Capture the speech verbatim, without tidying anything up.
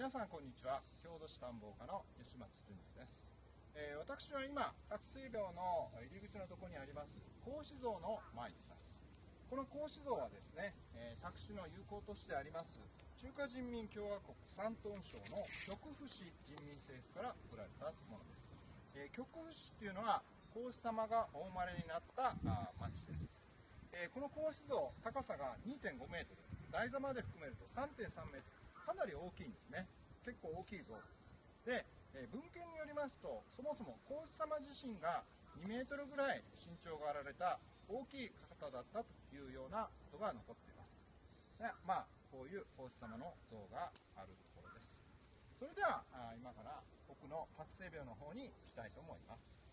皆さんこんにちは。郷土史探訪家の吉松淳二です。えー、私は今活水廟の入り口のところにあります孔子像の前にいます。この孔子像はですね、えー、宅市の友好都市であります中華人民共和国山東省の極府市人民政府から贈られたものです。えー、極府市っていうのは孔子様がお生まれになったあ町です。えー、この孔子像、高さが にてんごメートル、台座まで含めると さんてんさんメートル、かなり大きいんですね。結構大きい像です。で、えー、文献によりますと、そもそも孔子様自身がにメートルぐらい身長があられた大きい方だったというようなことが残っています。でまあ、こういう孔子様の像があるところです。それでは、今から奥の覚醒廟の方に行きたいと思います。